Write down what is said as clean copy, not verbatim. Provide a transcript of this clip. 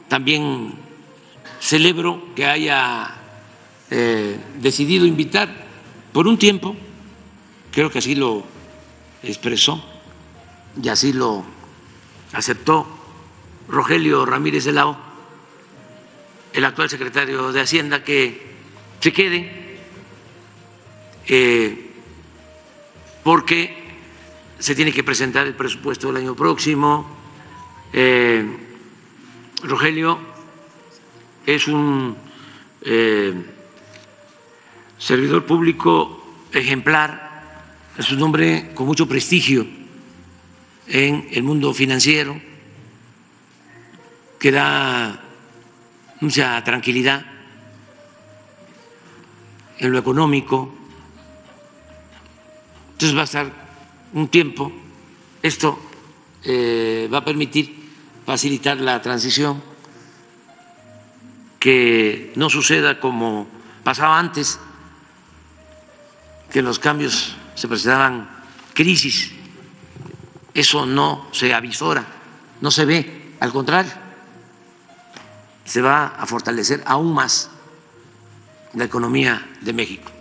También celebro que haya decidido invitar por un tiempo, creo que así lo expresó y así lo aceptó Rogelio Ramírez de la O, el actual secretario de Hacienda, que se quede porque se tiene que presentar el presupuesto del año próximo. Rogelio es un servidor público ejemplar, es un hombre con mucho prestigio en el mundo financiero, que da mucha tranquilidad en lo económico. Entonces va a estar un tiempo, esto va a permitir facilitar la transición, que no suceda como pasaba antes, que en los cambios se presentaban crisis. Eso no se avisora, no se ve, al contrario, se va a fortalecer aún más la economía de México.